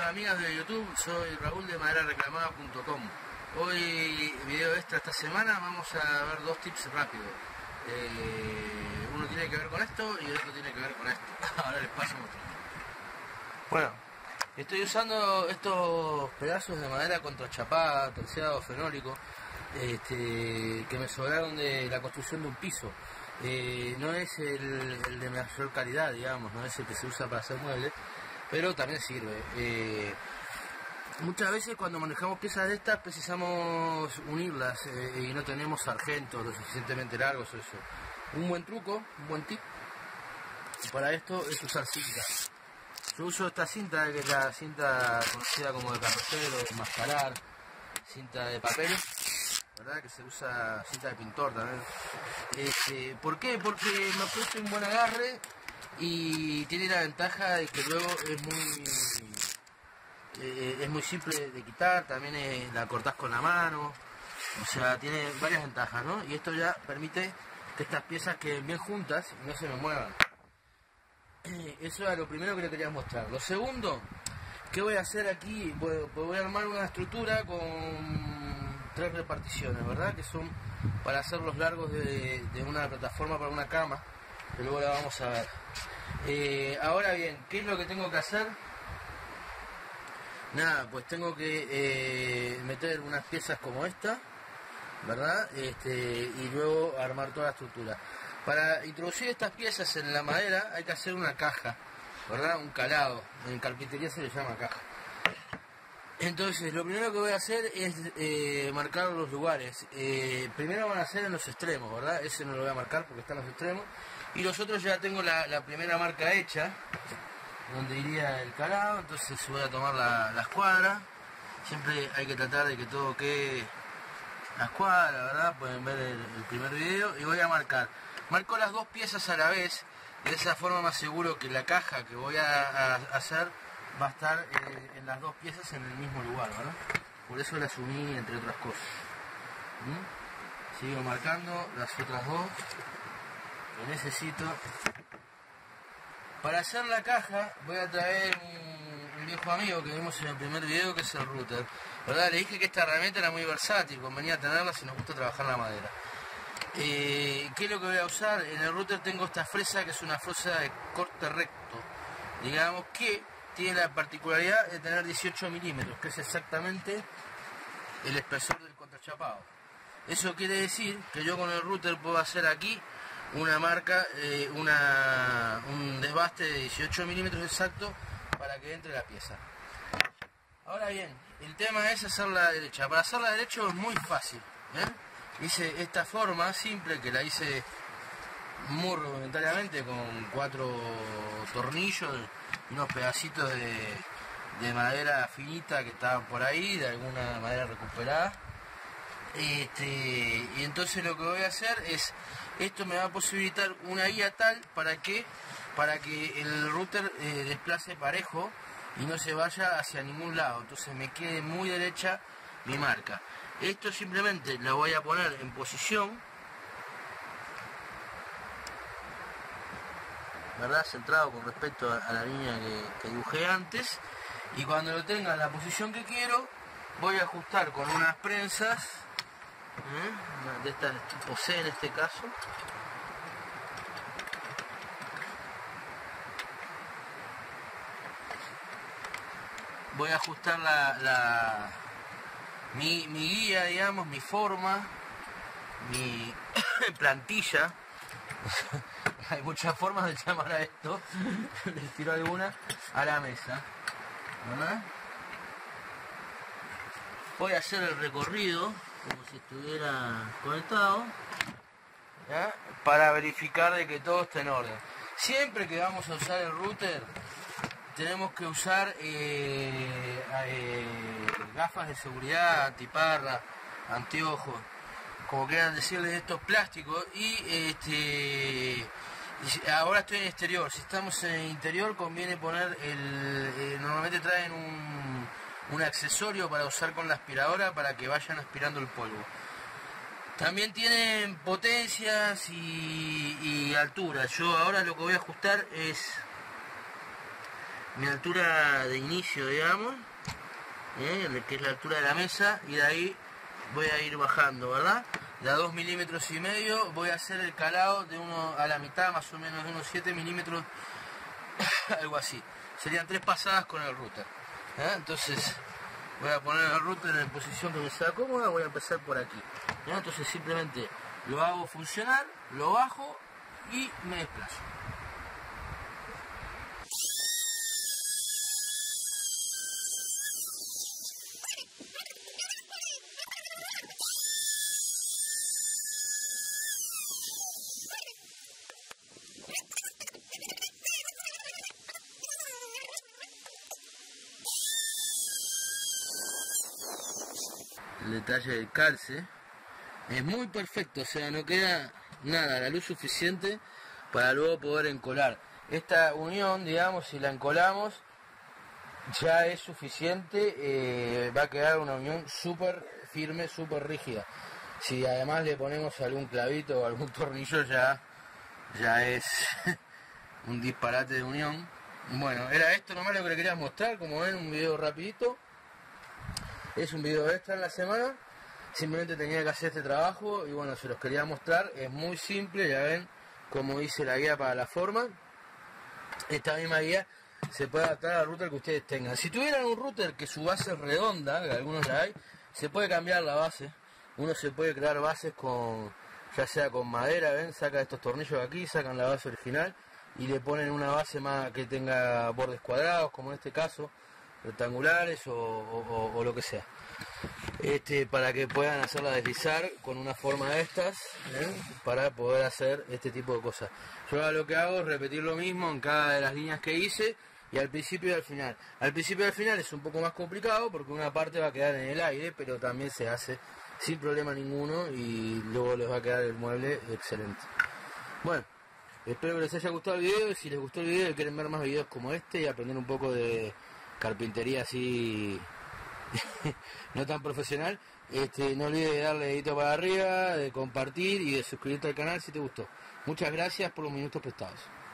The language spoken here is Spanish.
amigas de YouTube, soy Raúl de maderareclamada.com. Hoy, video extra esta semana, vamos a ver dos tips rápidos. Uno tiene que ver con esto y el otro tiene que ver con esto. Ahora les paso otro. Bueno, estoy usando estos pedazos de madera contrachapada, terciado, fenólico, que me sobraron de la construcción de un piso. No es el de mayor calidad, digamos, no es el que se usa para hacer muebles, pero también sirve. Muchas veces cuando manejamos piezas de estas precisamos unirlas y no tenemos sargentos lo suficientemente largos o eso. Un buen truco, un buen tip para esto es usar cinta. Yo uso esta cinta, que es la cinta conocida como de carrocero, de mascarar, cinta de papel, ¿verdad? Que se usa, cinta de pintor también. ¿Por qué? Porque me produce un buen agarre y tiene la ventaja de que luego es muy simple de quitar, también la cortás con la mano, o sea, tiene varias ventajas, ¿no? Y esto ya permite que estas piezas queden bien juntas y no se me muevan. Eso era lo primero que le quería mostrar. Lo segundo, ¿qué voy a hacer aquí? Voy a armar una estructura con 3 reparticiones, ¿verdad? Que son para hacer los largos de una plataforma para una cama, que luego la vamos a ver. Ahora bien, ¿qué es lo que tengo que hacer? Nada, pues tengo que meter unas piezas como esta, ¿verdad? Y luego armar toda la estructura. Para introducir estas piezas en la madera hay que hacer una caja, ¿verdad? Un calado. En carpintería se le llama caja. Entonces, lo primero que voy a hacer es marcar los lugares. Primero van a ser en los extremos, ¿verdad? Ese no lo voy a marcar porque está en los extremos. Y los otros ya tengo la primera marca hecha, donde iría el calado. Entonces voy a tomar la escuadra. Siempre hay que tratar de que todo quede la escuadra, ¿verdad? Pueden ver el primer video. Y voy a marcar. Marco las dos piezas a la vez. De esa forma me aseguro que la caja que voy a hacer va a estar en las dos piezas en el mismo lugar, ¿verdad? Por eso las uní, entre otras cosas. Sigo marcando las otras dos que necesito. Para hacer la caja voy a traer un viejo amigo que vimos en el primer video, que es el router, ¿verdad? Le dije que esta herramienta era muy versátil, convenía tenerla si nos gusta trabajar la madera. ¿Qué es lo que voy a usar? En el router tengo esta fresa, que es una fresa de corte recto, digamos, que tiene la particularidad de tener 18 milímetros, que es exactamente el espesor del contrachapado. Eso quiere decir que yo con el router puedo hacer aquí una marca, un desbaste de 18 milímetros exacto para que entre la pieza. Ahora bien, el tema es hacerla derecha. Para hacerla derecha es muy fácil, Hice esta forma simple, que la hice muy rudimentariamente con 4 tornillos y unos pedacitos de madera finita que estaban por ahí, de alguna madera recuperada. Y entonces lo que voy a hacer es, esto me va a posibilitar una guía tal para que el router desplace parejo y no se vaya hacia ningún lado, entonces me quede muy derecha mi marca. Esto simplemente lo voy a poner en posición, ¿verdad? Centrado con respecto a la línea que dibujé antes, y cuando lo tenga en la posición que quiero voy a ajustar con unas prensas de estas tipo C en este caso. Voy a ajustar mi guía, digamos, mi forma, mi plantilla. Hay muchas formas de llamar a esto, les tiro alguna a la mesa, ¿verdad? Voy a hacer el recorrido como si estuviera conectado, ¿ya? Para verificar de que todo esté en orden. Siempre que vamos a usar el router tenemos que usar gafas de seguridad, antiparra, anteojos, como quieran decirles, estos plásticos. Y ahora estoy en exterior. Si estamos en interior conviene poner normalmente traen un accesorio para usar con la aspiradora para que vayan aspirando el polvo. También tienen potencias y alturas. Yo ahora lo que voy a ajustar es mi altura de inicio, digamos, que es la altura de la mesa, y de ahí voy a ir bajando, ¿verdad? De a 2,5 milímetros voy a hacer el calado de uno a la mitad, más o menos de unos 7 milímetros, algo así. Serían 3 pasadas con el router. Entonces voy a poner el router en posición que me sea cómoda, voy a empezar por aquí. Entonces simplemente lo hago funcionar, lo bajo y me desplazo. El detalle del calce es muy perfecto, o sea, no queda nada, la luz suficiente para luego poder encolar. Esta unión, digamos, si la encolamos ya es suficiente, va a quedar una unión súper firme, súper rígida. Si además le ponemos algún clavito o algún tornillo ya es un disparate de unión. Bueno, era esto nomás lo que le quería mostrar, como ven, un video rapidito. Es un video extra en la semana, simplemente tenía que hacer este trabajo y bueno, se los quería mostrar. Es muy simple, ya ven cómo hice la guía para la forma. Esta misma guía se puede adaptar al router que ustedes tengan. Si tuvieran un router que su base es redonda, que algunos ya hay, se puede cambiar la base. Uno se puede crear bases con, ya sea con madera, ven, saca estos tornillos de aquí, sacan la base original y le ponen una base más que tenga bordes cuadrados, como en este caso, rectangulares o lo que sea, para que puedan hacerla deslizar con una forma de estas, para poder hacer este tipo de cosas. Yo ahora lo que hago es repetir lo mismo en cada de las líneas que hice, y al principio y al final. Al principio y al final es un poco más complicado porque una parte va a quedar en el aire, pero también se hace sin problema ninguno y luego les va a quedar el mueble excelente. Bueno, espero que les haya gustado el video. Si les gustó el video y quieren ver más videos como este y aprender un poco de carpintería así no tan profesional, no olvides de darle dedito para arriba, de compartir y de suscribirte al canal si te gustó. Muchas gracias por los minutos prestados.